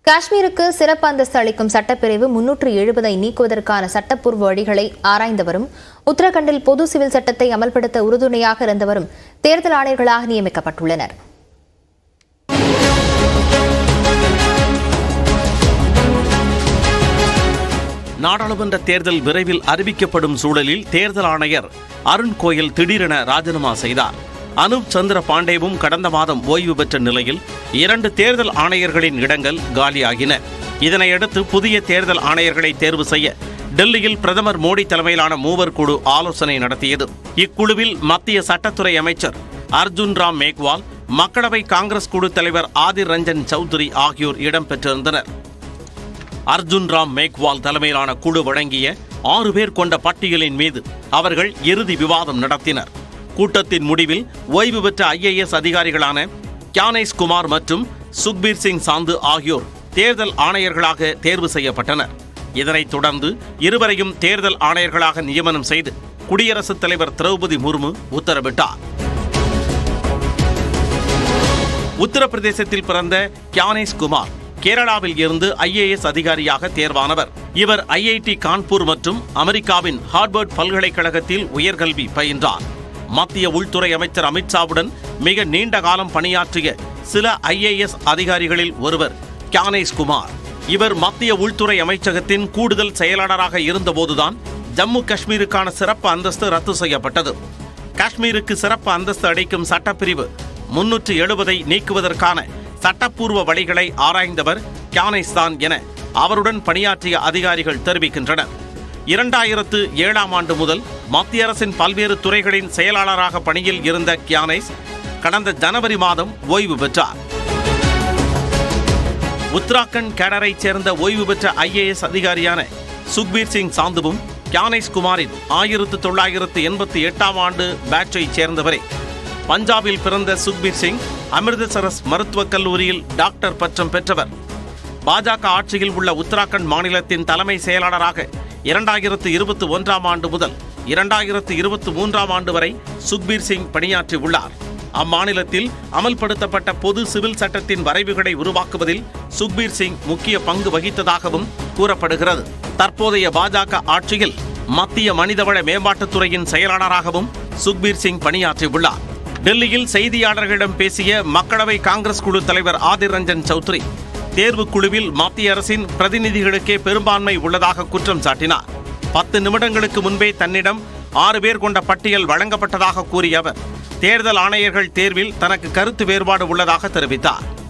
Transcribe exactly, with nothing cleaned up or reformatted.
காஷ்மீருக்கு சிறப்பு அந்தஸ்து அளிக்கும் சட்டப்பிரிவு முன்னூற்று எழுபதை நீக்குவதற்கான சட்டப்பூர்வ வழிகளை ஆராய்ந்தவரும் உத்தரகண்டில் பொது சிவில் சட்டத்தை அமல்படுத்த உறுதுணையாக இருந்தவரும் தேர்தல் ஆணையர்களாக நியமிக்கப்பட்டுள்ளனர். நாடாளுமன்ற தேர்தல் விரைவில் அறிவிக்கப்படும் சூழலில் தேர்தல் ஆணையர் அருண் கோயல் திடீரென ராஜினாமா செய்தார். அனுப் சந்திர பாண்டேவும் கடந்த மாதம் ஓய்வு பெற்ற நிலையில் இரண்டு தேர்தல் ஆணையர்களின் இடங்கள் காலியாகின. இதனையடுத்து புதிய தேர்தல் ஆணையர்களை தேர்வு செய்ய டெல்லியில் பிரதமர் மோடி தலைமையிலான மூவர் குழு ஆலோசனை நடத்தியது. இக்குழுவில் மத்திய சட்டத்துறை அமைச்சர் அர்ஜுன் ராம் மேக்வால், மக்களவை காங்கிரஸ் குழு தலைவர் ஆதிர் ரஞ்சன் சௌத்ரி ஆகியோர் இடம்பெற்றிருந்தனர். அர்ஜுன் ராம் மேக்வால் தலைமையிலான குழு வழங்கிய ஆறு பேர் கொண்ட பட்டியலின் மீது அவர்கள் இறுதி விவாதம் நடத்தினர். கூட்டத்தின் முடிவில் ஓய்வு பெற்ற ஐஏஎஸ் அதிகாரிகளான கியானேஷ் குமார் மற்றும் சுக்பீர் சிங் சாந்து ஆகியோர் தேர்தல் ஆணையர்களாக தேர்வு செய்யப்பட்டனர். இதனைத் தொடர்ந்து இருவரையும் தேர்தல் ஆணையர்களாக நியமனம் செய்து குடியரசுத் தலைவர் திரௌபதி முர்மு உத்தரவிட்டார். உத்தரப்பிரதேசத்தில் பிறந்த கியானேஷ் குமார் கேரளாவில் இருந்து ஐஏஎஸ் அதிகாரியாக தேர்வானவர். இவர் ஐஐடி கான்பூர் மற்றும் அமெரிக்காவின் ஹார்வர்ட் பல்கலைக்கழகத்தில் உயர்கல்வி பயின்றார். மத்திய உள்துறை அமைச்சர் அமித்ஷாவுடன் மிக நீண்ட காலம் பணியாற்றிய சில ஐஏஎஸ் அதிகாரிகளில் ஒருவர் கியானேஷ் குமார். இவர் மத்திய உள்துறை அமைச்சகத்தின் கூடுதல் செயலாளராக இருந்தபோதுதான் ஜம்மு காஷ்மீருக்கான சிறப்பு அந்தஸ்து ரத்து செய்யப்பட்டது. காஷ்மீருக்கு சிறப்பு அந்தஸ்து அளிக்கும் சட்டப்பிரிவு முன்னூற்று எழுபதை நீக்குவதற்கான சட்டப்பூர்வ வழிகளை ஆராய்ந்தவர் கியானேஷ் தான் என அவருடன் பணியாற்றிய அதிகாரிகள் தெரிவிக்கின்றனர். இரண்டாயிரத்து ஏழாம் ஆண்டு முதல் மத்திய அரசின் பல்வேறு துறைகளின் செயலாளராக பணியில் இருந்த கியானேஷ் கடந்த ஜனவரி மாதம் ஓய்வு பெற்றார். உத்தராகண்ட் கேடரைச் சேர்ந்த ஓய்வு பெற்ற ஐஏஎஸ் அதிகாரியான சுக்பீர் சிங் சாந்துவும் கியானேஷ் குமாரின் ஆயிரத்து தொள்ளாயிரத்து எண்பத்தி எட்டாம் ஆண்டு பேட்சைச் சேர்ந்தவரே. பஞ்சாபில் பிறந்த சுக்பீர் சிங் அமிர்தசரஸ் மருத்துவக் கல்லூரியில் டாக்டர் பட்டம் பெற்றவர். பாஜக ஆட்சியில் உள்ள உத்தராகண்ட் மாநிலத்தின் தலைமை செயலாளராக இரண்டாயிரத்து இருபத்தி ஒன்றாம் ஆண்டு முதல் இரண்டாயிரத்து இருபத்தி மூன்றாம் ஆண்டு வரை சுக்பீர் சிங் பணியாற்றியுள்ளார். அம்மாநிலத்தில் அமல்படுத்தப்பட்ட பொது சிவில் சட்டத்தின் வரைவுகளை உருவாக்குவதில் சுக்பீர் சிங் முக்கிய பங்கு வகித்ததாகவும் கூறப்படுகிறது. தற்போதைய பாஜக ஆட்சியில் மத்திய மனிதவள மேம்பாட்டுத்துறையின் செயலாளராகவும் சுக்பீர் சிங் பணியாற்றியுள்ளார். டெல்லியில் செய்தியாளர்களிடம் பேசிய மக்களவை காங்கிரஸ் குழு தலைவர் ஆதிர் ரஞ்சன் சௌத்ரி தேர்வு குழுவில் மத்திய அரசின் பிரதிநிதிகளுக்கே பெரும்பான்மை உள்ளதாக குற்றம் சாட்டினார். பத்து நிமிடங்களுக்கு முன்பே தன்னிடம் ஆறு பேர் கொண்ட பட்டியல் வழங்கப்பட்டதாக கூறிய அவர் தேர்தல் ஆணையர்கள் தேர்வில் தனக்கு கருத்து வேறுபாடு உள்ளதாக தெரிவித்தார்.